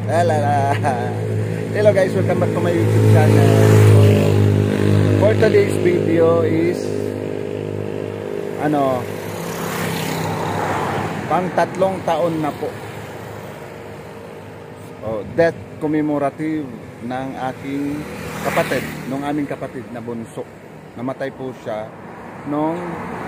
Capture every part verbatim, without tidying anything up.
Lalala. Hello guys, welcome back to my YouTube channel. So, for today's video is ano, pang tatlong taon na po. Oh, death commemorative ng aking kapatid, nung aming kapatid na bunso. Namatay po siya noong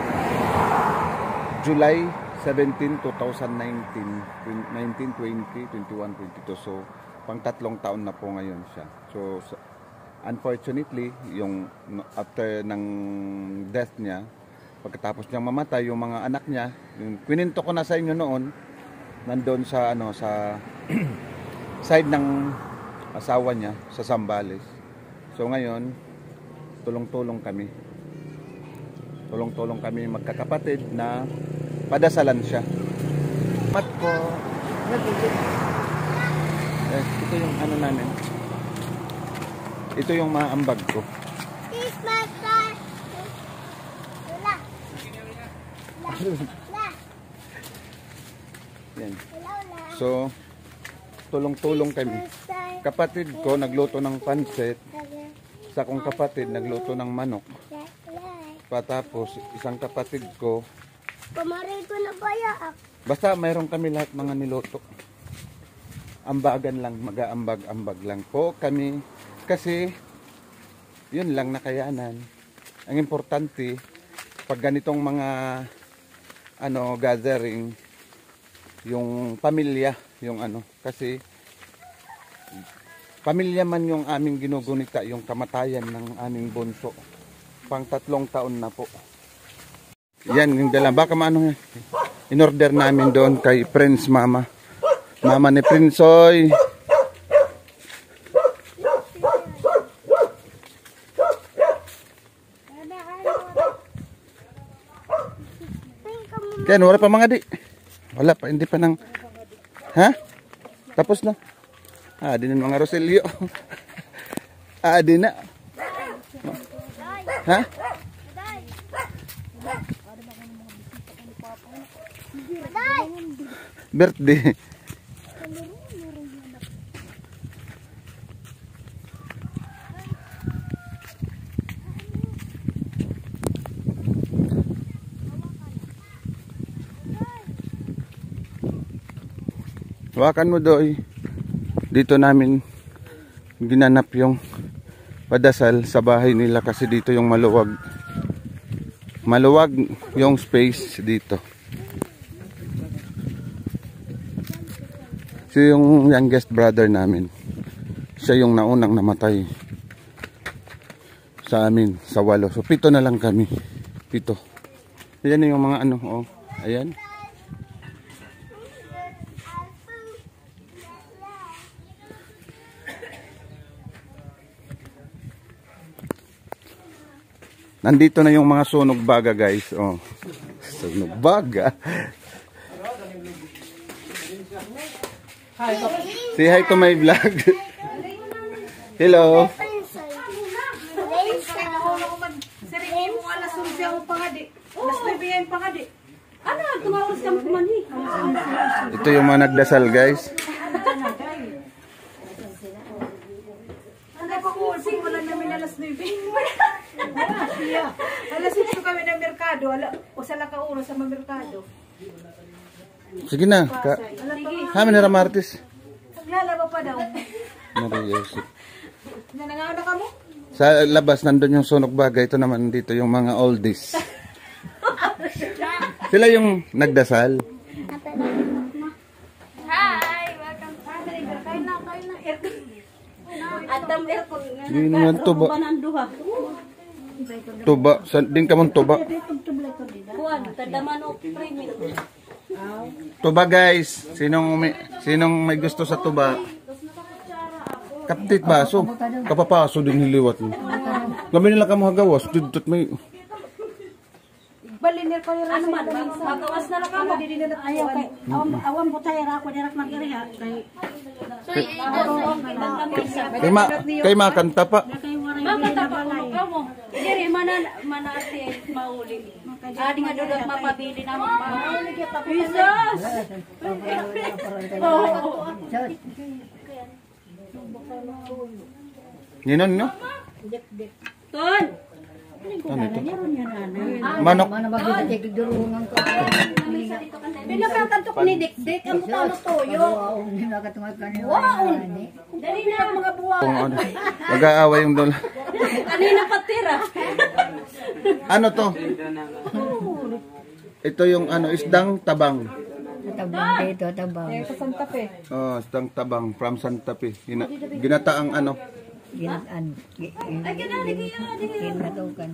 July seventeenth, two thousand nineteen, nineteen, twenty, twenty-one, twenty-two. So, pang tatlong taon na po ngayon siya. So, unfortunately, yung after ng death niya, pagkatapos niyang mamatay, yung mga anak niya, yung kwininto ko na sa inyo noon, nandoon sa ano sa side ng asawa niya sa Zambales. So ngayon, tulong-tulong kami. Tulong-tulong kami magkakapatid na padasalan siya. Mat ko. Eh, ito yung ano namin. Ito yung maambag ko. Yan. So, tulong-tulong kami. Kapatid ko nagluto ng pansit. Isa kong kapatid nagluto ng manok. Patapos, isang kapatid ko Pamarin ko na kaya. basta mayroon kami lahat mga niluto. Ambagan lang, mag-aambag-ambag lang po kami. Kasi, yun lang nakayanan. Ang importante, pag ganitong mga ano, gathering, yung pamilya, yung ano, kasi pamilya man yung aming ginugunita, yung kamatayan ng aming bunso. Pang tatlong taon na po. Yan, yung dala. Baka maano, in-order namin doon kay Prince Mama. Mama ni Prinsoy. Yan, wala pa mga di. Wala pa, hindi pa nang... Ha? Tapos na. Ah, di na mga Roselio. Ah, di na. Ha? Birthday. Hawakan mo doy. Dito namin ginanap yung padasal sa bahay nila kasi dito yung maluwag. Maluwag yung space dito. Siya yung youngest brother namin. Siya yung naunang namatay sa amin, sa walo. So pito na lang kami. Pito. Ayan yung mga ano, oh. Ayan. Nandito na yung mga sunog baga, guys. Oh. Sunog baga. Say hi to my vlog. Hello. Ito yung mga nagdasal, guys. Alas six kami ng merkado, o sa lakauro sa merkado. Sige na. Ka Hamin na Martis. Naglalaba pa daw. Mariusip. Nanangaw na ka mo? Sa labas nandun yung sunog baga. Ito naman dito yung mga oldies. Sila yung nagdasal. Hi! Welcome to my channel. Kain na, kain na. Atam aircon. Hindi naman tuba. Tuba. Din ka mong tuba. Buwan, tadaman o premium. Tuba, guys. Sinong may, sinong may gusto sa tuba? Kaptit baso. Kapapaso din hiliwat mo. Kami nila kamuhagawas. Dudot may... Balinir ko yung Ano man, magawas na lang kamo. ayaw kay awan po tayo ra ko direct mag-iriha kay Kay, ma kay makanta pa. kay waray Makanta pa kamo. Diri mana manati mauli. Adi nga dudot mapabili na mo pa. Jesus. Ninon nyo? Ton! Ano ito? Meron yan, nanay. Manok. Mana magdidikdik durungan ko. Pinakakantok ni Dikdik, ang mutano toyo. Wow, hindi nakatungad ka niyo. Wow! Dali na mga buwan. Kung ano. Mag-aaway yung doon. Kanina pa tira. Ano to? Ito yung ano, isdang tabang. Tabang dito, tabang. Oh, isdang tabang from Santa Fe. Hina, ginataang ano. Ginaan. Ginatukan.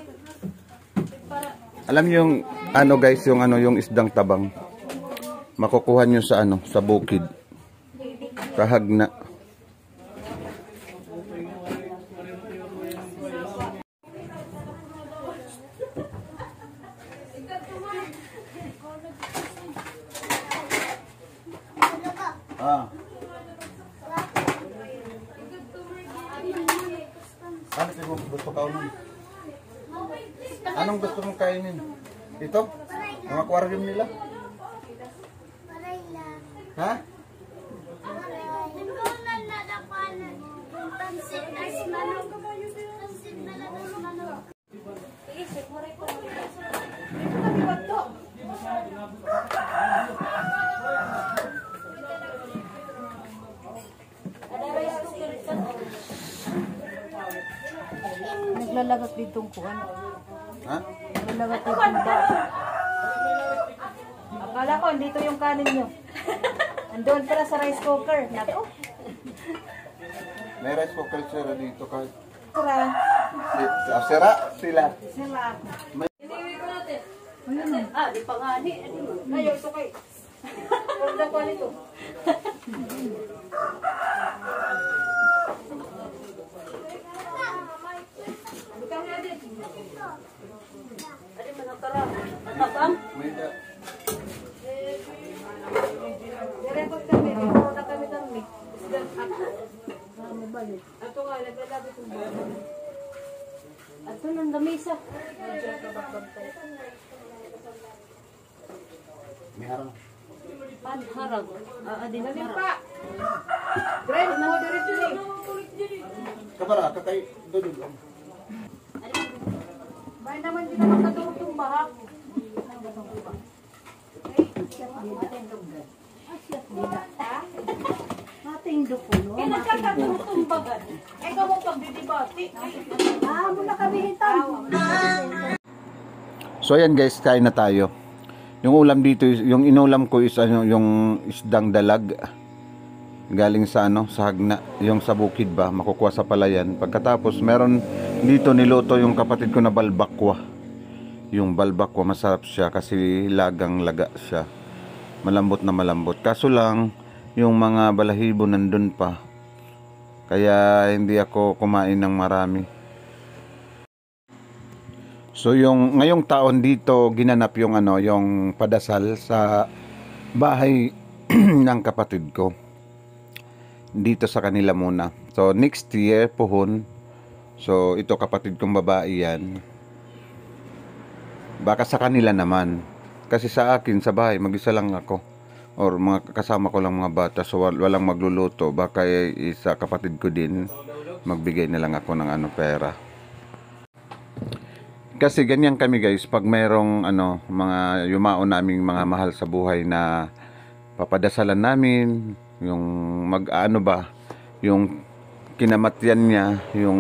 Alam niyo yung ano guys, yung ano yung isdang tabang. Makukuha niyo sa ano, sa bukid. Kahagna. Ah. Ano yung gusto kainin? Anong gusto mong kainin? Ito? Ang aquarium nila? Ha? Naglalagat dito ang kuwan. Ha? Naglalagat dito ang kuwan. Akala ko, dito yung kanin nyo. Andun pala sa rice cooker. Nato. May rice cooker sila dito kahit. Tara. Si, si, ah, sira sila. Sila. Ah, di pa nga ni. Ayaw ito kay. Huwag ko nito. Adi manatara. Matabang? May da. Direpot kami. Direpot na kami kami. Ato nga, naglalabit yung buwan. Ato nang lamisa. May harang. Panharag. Ah, adi na Pa! Greg, mo diretso ni. Kabara, kakay doon doon. Bahay naman din naman katutong bahak. Mating dukulo. Eh, nagkakatumbagan. Ay, ka mo pagdidibati. Ah, muna kami hitam. So ayan guys, kain na tayo. Yung ulam dito, is- yung inulam ko is ano, yung isdang dalag. Galing sa ano, sa hagna, yung sa bukid ba, makukuha sa palayan. Pagkatapos meron dito niluto yung kapatid ko na balbakwa. Yung balbakwa masarap siya kasi lagang laga siya. Malambot na malambot. Kaso lang yung mga balahibo nandun pa. Kaya hindi ako kumain ng marami. So yung ngayong taon dito ginanap yung ano, yung padasal sa bahay ng kapatid ko. Dito sa kanila muna. So next year puhon. So ito kapatid kong babae yan. Baka sa kanila naman. Kasi sa akin sa bahay mag-isa lang ako. Or mga kasama ko lang mga bata. So wal- walang magluluto. Baka eh, sa kapatid ko din magbigay na lang ako ng ano pera. Kasi ganyan kami guys, pag mayroong ano, mga yumaon naming mga mahal sa buhay na papadasalan namin, yung mag-ano ba, yung kinamatyan niya, yung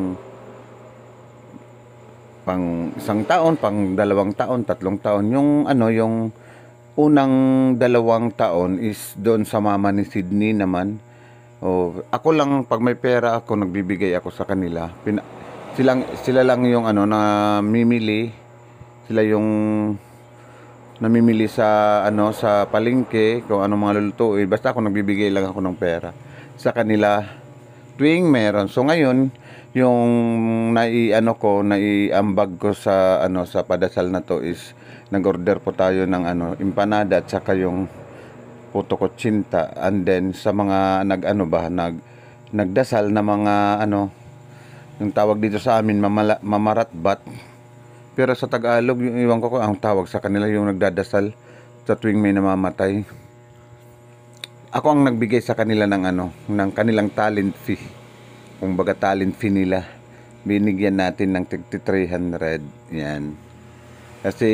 pang isang taon, pang dalawang taon, tatlong taon, yung ano, yung unang dalawang taon is doon sa mama ni Sydney naman. O, ako lang, pag may pera ako, nagbibigay ako sa kanila. Pina silang sila lang yung ano na mimili, sila yung namimili sa ano sa palengke kung ano mga lulutuin, basta ako nagbibigay lang ako ng pera sa kanila tuwing meron. So ngayon yung nai-ano ko, naiambag ko sa ano sa padasal na to is nag-order po tayo ng ano empanada at saka yung puto kutsinta, and then sa mga nag-ano ba nag nagdasal na mga ano yung tawag dito sa amin mamala, mamaratbat, pero sa Tagalog yung iwan ko ko ang tawag sa kanila yung nagdadasal sa tuwing may namamatay. ako ang nagbigay sa kanila ng ano, ng kanilang talent fee. Kung baga talent fee nila, binigyan natin ng three hundred. Yan. Kasi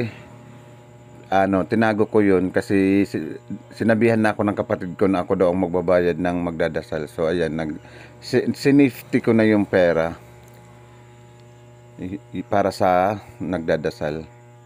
ano, tinago ko yun kasi sinabihan na ako ng kapatid ko na ako daw ang magbabayad ng magdadasal. So ayan, nag sinifty ko na yung pera para sa nagdadasal.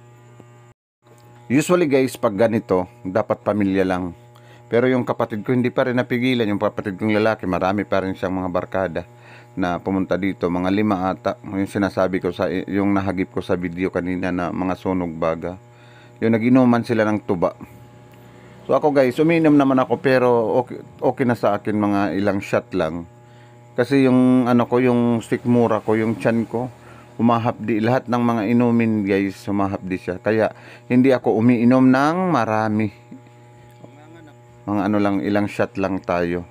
Usually guys, pag ganito, dapat pamilya lang. Pero yung kapatid ko hindi pa rin napigilan. Yung kapatid kong lalaki, marami pa rin siyang mga barkada na pumunta dito. Mga lima ata. Yung sinasabi ko, sa yung nahagip ko sa video kanina na mga sunog baga. Yung naginuman sila ng tuba. So ako guys, uminom naman ako pero okay, okay na sa akin, mga ilang shot lang. Kasi yung ano ko, yung sikmura ko, yung tiyan ko, umahapdi. Lahat ng mga inumin guys, umahapdi siya. Kaya hindi ako umiinom ng marami. Mga ano lang, ilang shot lang tayo.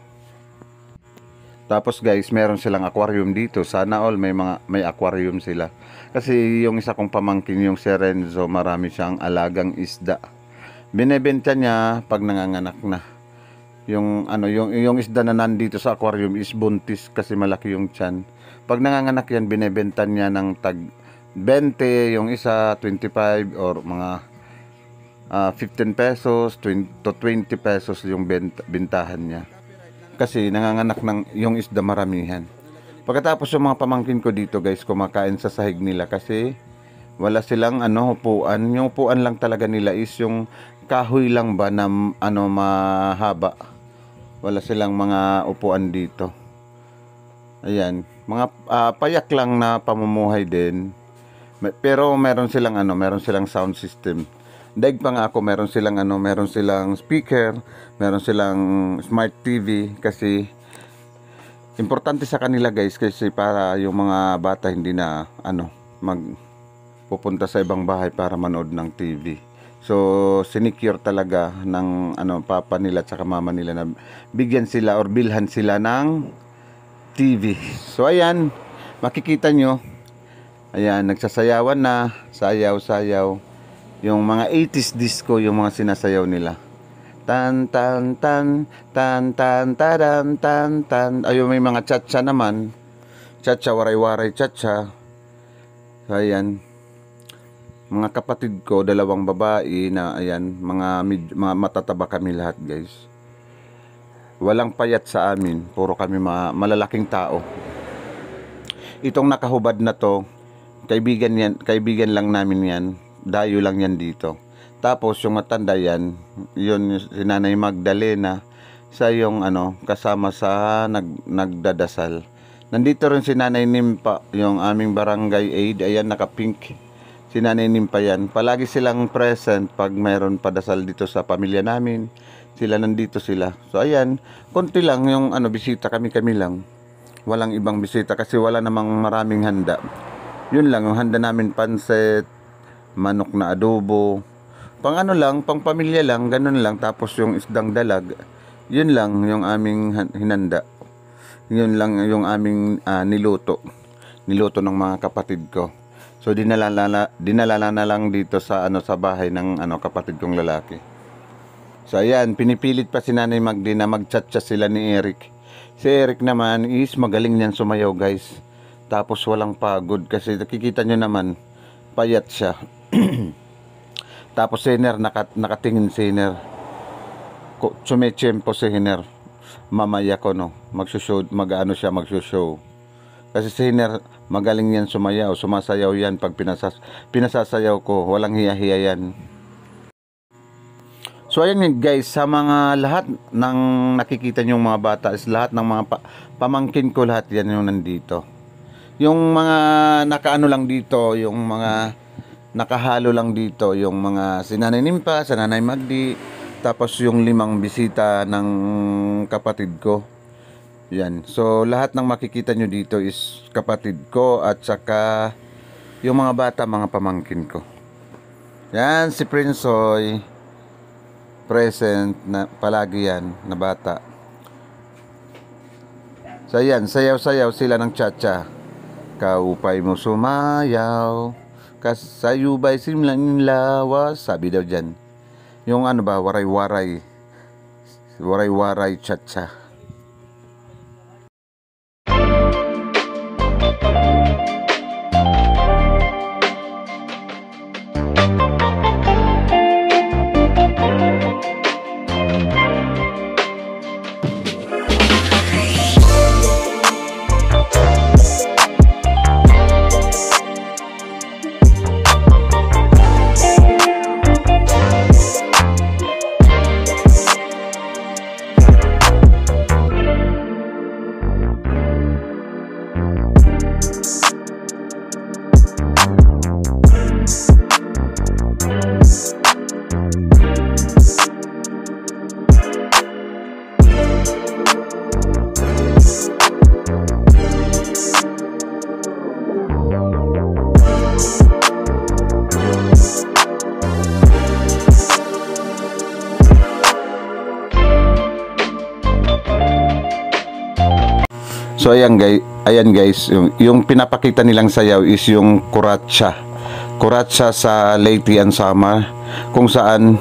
Tapos guys, meron silang aquarium dito. Sana all may mga may aquarium sila. Kasi yung isa kong pamangkin, yung si Renzo, marami siyang alagang isda. Binebenta niya pag nanganganak na. Yung ano, yung yung isda na nandito sa aquarium is buntis kasi malaki yung tiyan. Pag nanganganak yan, binebenta niya ng tag twenty, yung isa twenty-five or mga Uh, fifteen pesos to twenty pesos yung benta, bintahan niya. Kasi nanganganak ng yung isda maramihan. Pagkatapos yung mga pamangkin ko dito guys, kumakain sa sahig nila kasi wala silang ano, upuan. Yung upuan lang talaga nila is yung kahoy lang ba na ano, mahaba. Wala silang mga upuan dito. Ayan, mga uh, payak lang na pamumuhay din. Pero meron silang ano, meron silang sound system. Daig pa nga ako, meron silang ano, meron silang speaker, meron silang smart T V kasi importante sa kanila guys, kasi para yung mga bata hindi na ano, magpupunta sa ibang bahay para manood ng T V. So sinicure talaga ng ano, papa nila at saka mama nila na bigyan sila or bilhan sila ng T V. So ayan, makikita nyo, ayan, nagsasayawan na, sayaw-sayaw. Yung mga eighties disco, yung mga sinasayaw nila. Tan tan tan tan tan tadan tan tan. Ayun, may mga cha-cha naman. Cha-cha, waray-waray cha-cha. Ayan. Mga kapatid ko, dalawang babae na ayan, mga, mga matataba kami lahat guys. Walang payat sa amin, puro kami ma malalaking tao. Itong nakahubad na to, kaibigan yan, kaibigan lang namin yan. Dayo lang yan dito. Tapos yung matanda yan, yun si Nanay Magdalena, sa yung ano, kasama sa nag, nagdadasal. Nandito rin si Nanay Nimpa, yung aming barangay aide, ayan, naka-pink. Si Nanay Nimpa yan. Palagi silang present pag mayroon padasal dito sa pamilya namin. Sila nandito sila. So ayan, konti lang yung ano, bisita, kami-kami lang. Walang ibang bisita kasi wala namang maraming handa. Yun lang, yung handa namin pansit, manok na adobo, pang ano lang, pang pamilya lang, ganun lang. Tapos yung isdang dalag, yun lang yung aming hinanda. Yun lang yung aming uh, niluto. Niluto ng mga kapatid ko. So dinalala, dinalala na lang dito sa ano, sa bahay ng ano, kapatid kong lalaki. So ayan, pinipilit pa si Nanay Magdi na mag-chat-chat sila ni Eric. Si Eric naman is magaling niyan sumayaw guys. Tapos walang pagod kasi nakikita nyo naman, payat siya. Tapos si Hiner, nakat, nakatingin si Hiner, sumechempo si Hiner. Mamaya ko no, magsushow, mag-ano siya, magsushow. Kasi si Hiner, magaling yan sumayaw, sumasayaw yan pag pinasas, pinasasayaw ko, walang hiya-hiya yan. So ayan guys, sa mga lahat ng nakikita nyong mga bata is lahat ng mga pa, pamangkin ko, lahat yan yung nandito. Yung mga nakaano lang dito, yung mga nakahalo lang dito, yung mga si Nanay Nimpa, sa Nanay Magdi, tapos yung limang bisita ng kapatid ko. Yan. So lahat ng makikita nyo dito is kapatid ko at saka yung mga bata, mga pamangkin ko. Yan, si Prinsoy, present na palagi yan, na bata. So yan, sayaw-sayaw sila ng cha-cha. Kaupay mo sumayaw, kasayubay simlang lawas, sabi daw dyan. Yung ano ba, waray-waray. waray-waray cha-cha. So ayan guys, ayan guys, yung, yung pinapakita nilang sayaw is yung kuratsa. Kuratsa sa Leyte and Samar, kung saan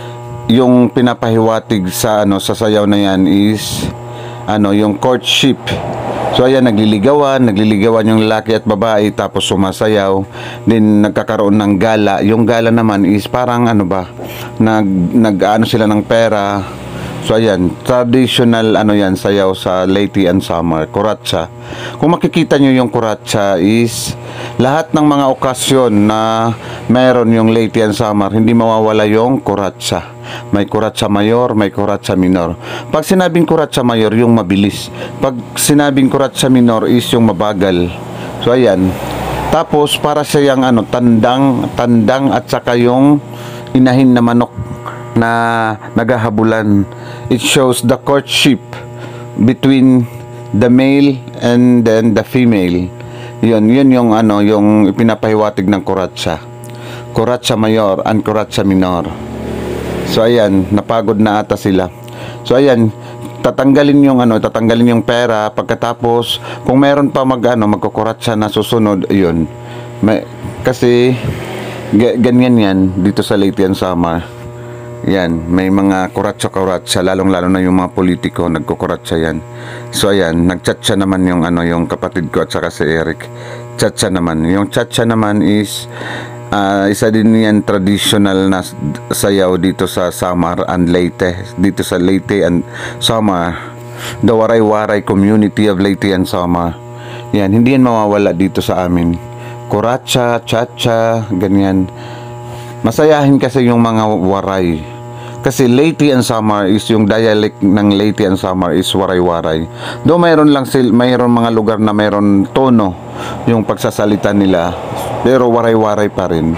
yung pinapahiwatig sa ano sa sayaw na yan is ano yung courtship. So ayan, nagliligawan, nagliligawan yung lalaki at babae, tapos sumasayaw, din nagkakaroon ng gala. Yung gala naman is parang ano ba, nag nag-ano sila ng pera. So ayan, traditional ano yan, sayaw sa Leyte and Samar, kuratsa. Kung makikita nyo yung kuratsa is lahat ng mga okasyon na meron yung Leyte and Samar, hindi mawawala yung kuratsa. May kuratsa mayor, may kuratsa minor. Pag sinabing kuratsa mayor, yung mabilis. Pag sinabing kuratsa minor is yung mabagal. So ayan. Tapos para siya yung ano, tandang, tandang at saka yung inahin na manok na naghahabulan. It shows the courtship between the male and then the female. Yun, yun yung ano, yung pinapahiwatig ng kuratsa. Kuratsa mayor and kuratsa minor. So ayan, napagod na ata sila. So ayan, tatanggalin yung ano, tatanggalin yung pera. Pagkatapos, kung meron pa mag ano, magkukuratsa na susunod, yun. May, kasi ganyan yan dito sa Leyte and Samar. Yan, may mga kuratsa-kuratsa, lalong-lalo na yung mga politiko, nagkukuratsa yan. So ayan, nagchatcha naman yung ano, yung kapatid ko at saka si Eric. Chatcha naman. Yung chatcha naman is uh, isa din yan traditional na sayaw dito sa Samar and Leyte. Dito sa Leyte and Samar, the Waray-Waray community of Leyte and Samar. Yan, hindi yan mawawala dito sa amin. Kuratsa, chatcha, ganyan. Masayahin kasi yung mga waray. Kasi Leyte and Samar is yung dialect ng Leyte and Samar is waray-waray. Though mayroon lang sil mayroon mga lugar na mayroon tono yung pagsasalita nila, pero waray-waray pa rin.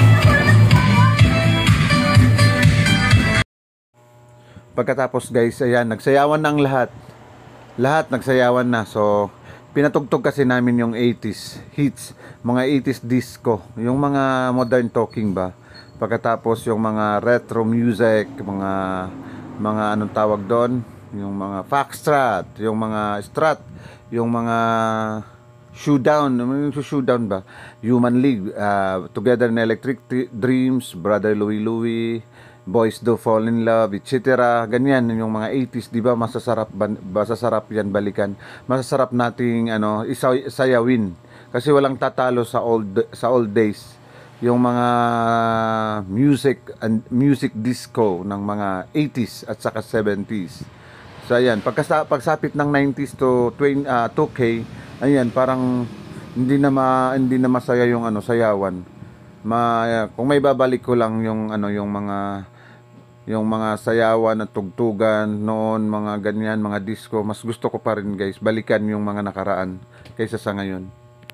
Pagkatapos guys, ayan, nagsayawan na ang lahat. Lahat nagsayawan na. So pinatugtog kasi namin yung eighties hits, mga eighties disco, yung mga modern talking ba. Pagkatapos yung mga retro music, mga mga anong tawag doon, yung mga foxtrot, yung mga strat, yung mga showdown, yung showdown ba, Human League, uh, Together in Electric Dreams, Brother Louie Louie, Boys Do Fall in Love, et cetera. Ganyan yung mga eighties, di ba? Masasarap, masasarap yan balikan. Masasarap nating ano, isayawin kasi walang tatalo sa old sa old days. Yung mga music and music disco ng mga eighties at saka seventies. So ayan, pagkasa, pagsapit ng nineties to twenty, uh, two K, ayan, parang hindi na ma, hindi na masaya yung ano sayawan. Ma, kung may babalik ko lang yung ano yung mga yung mga sayawan at tugtugan noon, mga ganyan, mga disco, mas gusto ko pa rin guys balikan yung mga nakaraan kaysa sa ngayon.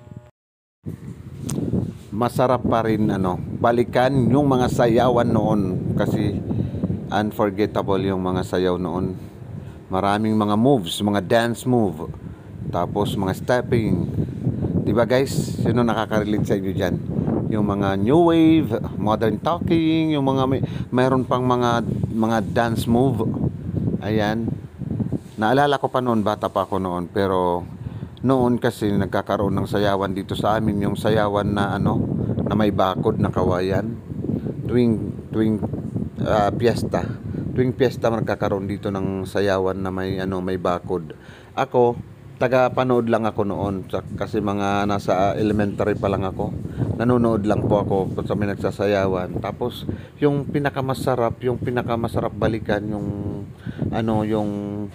Masarap pa rin ano, balikan yung mga sayawan noon kasi unforgettable yung mga sayaw noon. Maraming mga moves, mga dance move, tapos mga stepping. Diba guys? Sino nakaka-relate sa inyo dyan? Yung mga new wave, modern talking, yung mga may, mayroon pang mga mga dance move. Ayan. Naalala ko pa noon, bata pa ako noon, pero noon kasi nagkakaroon ng sayawan dito sa amin, yung sayawan na ano, na may bakod na kawayan tuwing tuwing uh, piyesta, tuwing piyesta magkakaroon dito ng sayawan na may ano may bakod. Ako taga-panood lang ako noon kasi mga nasa elementary pa lang ako. Nanonood lang po ako sa may nagsasayawan. Tapos yung pinakamasarap, yung pinakamasarap balikan yung ano yung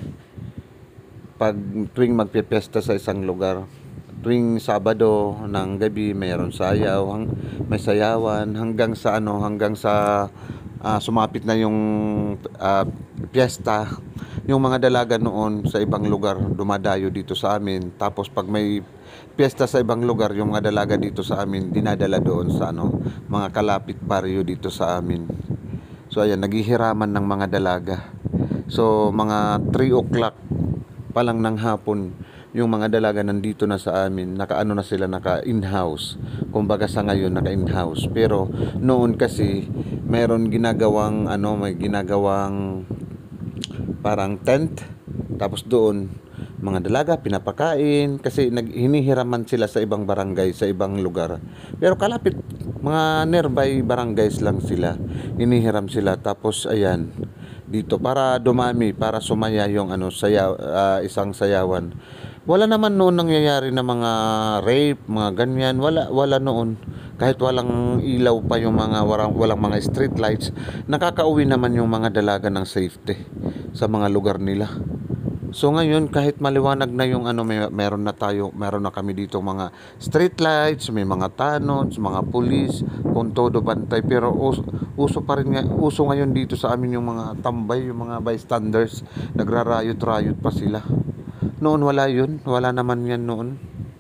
pag tuwing magpipesta sa isang lugar. Tuwing Sabado ng gabi mayroon sayaw, hang, may sayawan hanggang sa ano hanggang sa uh, sumapit na yung uh, piyesta. Yung mga dalaga noon sa ibang lugar dumadayo dito sa amin. Tapos pag may piyesta sa ibang lugar, yung mga dalaga dito sa amin dinadala doon sa ano, mga kalapit baryo dito sa amin. So ayan, naghihiraman ng mga dalaga. So mga three o'clock pa lang ng hapon, yung mga dalaga nandito na sa amin, naka-ano na sila, naka-in-house. Kumbaga sa ngayon naka-in-house. Pero noon kasi mayroon ginagawang ano, may ginagawang parang tent, tapos doon mga dalaga pinapakain kasi nag hinihiraman sila sa ibang barangay, sa ibang lugar. Pero kalapit mga nearby barangays lang sila. Hinihiram sila tapos ayan dito para dumami, para sumaya yung ano sayaw, uh, isang sayawan. Wala naman noon nangyayari na mga rape, mga ganyan, wala wala noon. Kahit walang ilaw pa yung mga walang, walang mga street lights, nakakauwi naman yung mga dalaga ng safety sa mga lugar nila. So ngayon kahit maliwanag na yung ano, may meron na tayo, meron na kami dito mga street lights, may mga tanod, mga pulis, kung todo bantay, pero uso, uso pa rin nga, uso ngayon dito sa amin yung mga tambay, yung mga bystanders, nagrarayot-rayot pa sila. Noon wala yun, wala naman yan noon.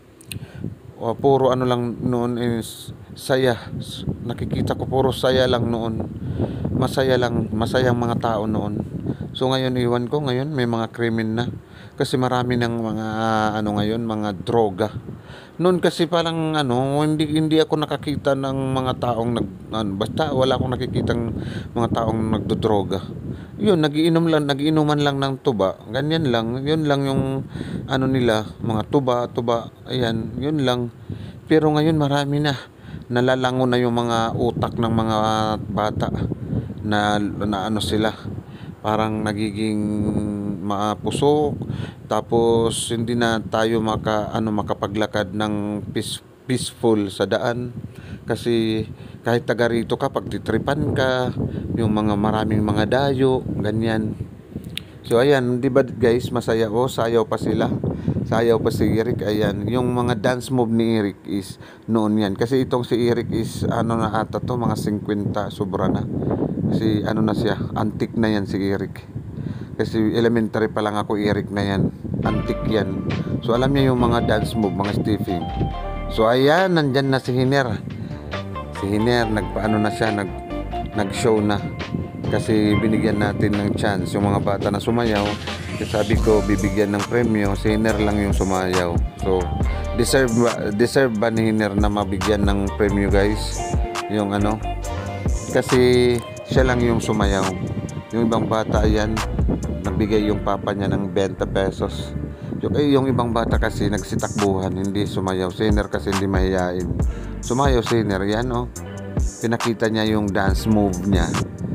O, puro ano lang noon is saya. Nakikita ko puro saya lang noon. Masaya lang, masayang mga tao noon. So ngayon iwan ko, ngayon may mga krimen na. Kasi marami ng mga ano ngayon, mga droga. Noon kasi parang ano, hindi hindi ako nakakita ng mga taong nag ano, basta wala akong nakikitang mga taong nagdodroga. Yun, nagiinom lang, nagiinuman lang ng tuba. Ganyan lang, yun lang yung ano nila, mga tuba, tuba. Ayan, yun lang. Pero ngayon marami na. Nalalango na yung mga utak ng mga bata na, na ano sila. Parang nagiging mapusok, tapos hindi na tayo maka ano makapaglakad ng peace, peaceful sa daan kasi kahit taga rito ka pagtitripan ka, yung mga maraming mga dayo, ganyan. So ayan, di ba guys, masaya o, sayaw pa sila. Sayaw pa si Eric, ayan. Yung mga dance move ni Eric is noon yan. Kasi itong si Eric is ano na ata to, mga fifty, sobra na. Kasi ano na siya, antique na yan si Eric. Kasi elementary pa lang ako, Eric na yan. Antique yan. So alam niya yung mga dance move, mga stepping. So ayan, nandyan na si Hiner. Si Hiner, nagpaano na siya, nag, nag-show na. Kasi binigyan natin ng chance yung mga bata na sumayaw. Kasi sabi ko, bibigyan ng premyo, si Hiner lang yung sumayaw. So, deserve ba, deserve ba ni Hiner na mabigyan ng premyo guys? Yung ano, kasi siya lang yung sumayaw. Yung ibang bata yan, nagbigay yung papa niya ng twenty pesos. Yung, eh, yung ibang bata kasi nagsitakbuhan, hindi sumayaw. Si Hiner kasi hindi mahihain. Sumayaw si Hiner, yan oh. Pinakita niya yung dance move niya.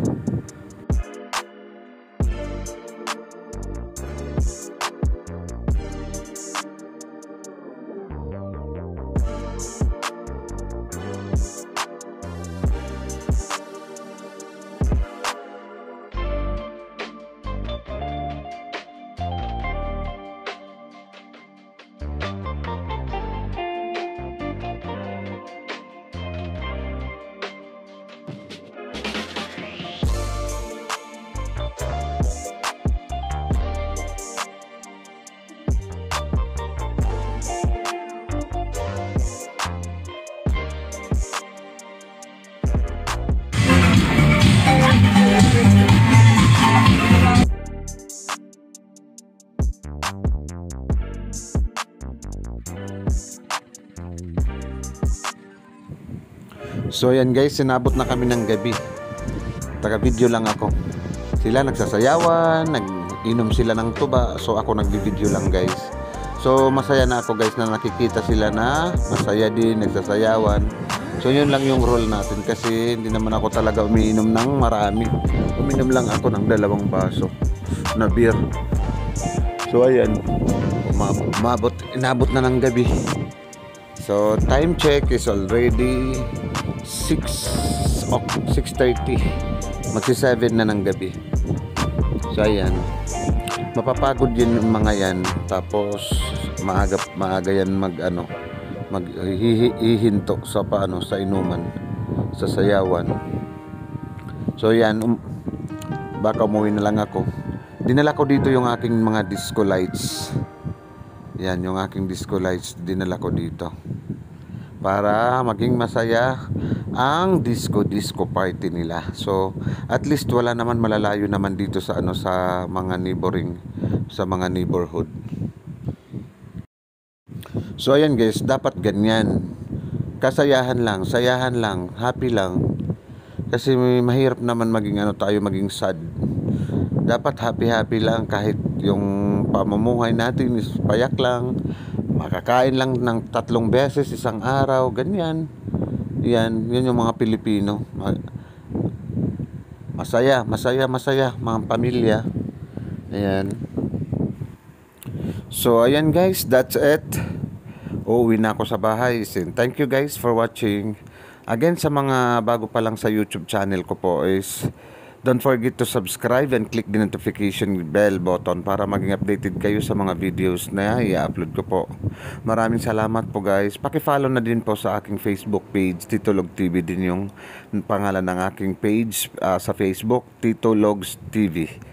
So yan guys, sinabot na kami ng gabi. Taga video lang ako. Sila nagsasayawan, nag-inom sila ng tuba. So ako nagbi-video lang guys. So masaya na ako guys na nakikita sila na masaya din, nagsasayawan. So yun lang yung rule natin kasi hindi naman ako talaga umiinom ng marami. Uminom lang ako ng dalawang baso na beer. So ayan, umabot, umabot, inabot na ng gabi. So time check is already six oh, six thirty. Magsi seven na ng gabi. So ayan, mapapagod yun yung mga yan. Tapos maaga maaga yan mag ano, mag hihinto sa paano sa inuman, sa sayawan. So yan, um, baka umuwi na lang ako. Dinala ko dito yung aking mga disco lights. Yan, yung aking disco lights dinala ko dito para maging masaya ang disco disco party nila. So at least wala naman, malalayo naman dito sa ano, sa mga neighboring, sa mga neighborhood. So ayan guys, dapat ganyan. Kasayahan lang, sayahan lang, happy lang. Kasi mahirap naman maging ano tayo, maging sad. Dapat happy-happy lang, kahit yung pamumuhay natin is payak lang. Makakain lang ng tatlong beses isang araw, ganyan. Yan, yan yung mga Pilipino. Masaya, masaya, masaya, mga pamilya. Ayan. So ayan guys, that's it. Uuwi na ako sa bahay. Thank you guys for watching. Again, sa mga bago pa lang sa YouTube channel ko po is don't forget to subscribe and click the notification bell button para maging updated kayo sa mga videos na i-upload ko po. Maraming salamat po guys. Paki-follow na din po sa aking Facebook page, Tito Log T V din yung pangalan ng aking page uh, sa Facebook, Tito Logs T V.